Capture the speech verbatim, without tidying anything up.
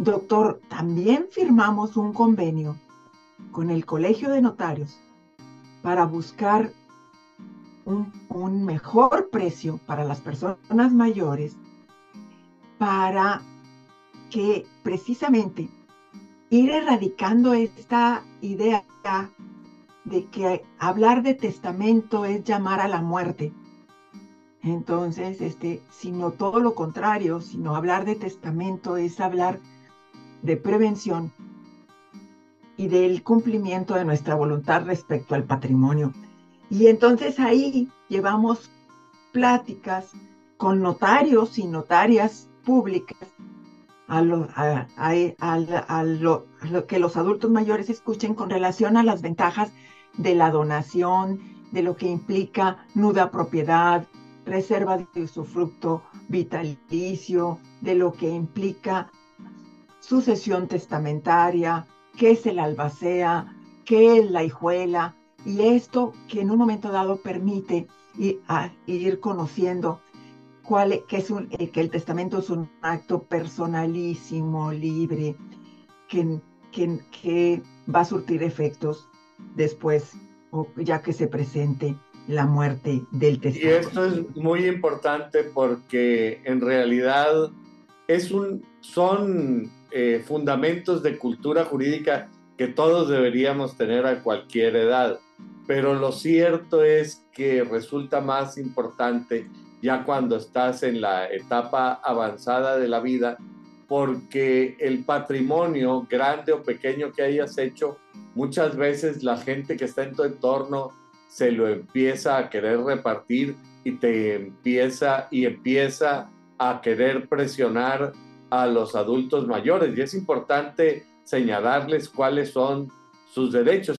Doctor, también firmamos un convenio con el Colegio de Notarios para buscar un, un mejor precio para las personas mayores, para que precisamente ir erradicando esta idea de que hablar de testamento es llamar a la muerte. Entonces, este, sino todo lo contrario, sino hablar de testamento es hablar de prevención y del cumplimiento de nuestra voluntad respecto al patrimonio. Y entonces ahí llevamos pláticas con notarios y notarias públicas a lo, a, a, a, a, lo, a lo que los adultos mayores escuchen con relación a las ventajas de la donación, de lo que implica nuda propiedad, reserva de usufructo vitalicio, de lo que implica sucesión testamentaria, qué es el albacea, qué es la hijuela, y esto que en un momento dado permite ir, a, ir conociendo cuál, que, es un, eh, que el testamento es un acto personalísimo, libre, que, que, que va a surtir efectos después, o ya que se presente la muerte del Y testado. esto es muy importante porque en realidad es un, son eh, fundamentos de cultura jurídica que todos deberíamos tener a cualquier edad. Pero lo cierto es que resulta más importante ya cuando estás en la etapa avanzada de la vida, porque el patrimonio, grande o pequeño que hayas hecho, muchas veces la gente que está en tu entorno se lo empieza a querer repartir y te empieza y empieza a querer presionar a los adultos mayores. Y es importante señalarles cuáles son sus derechos.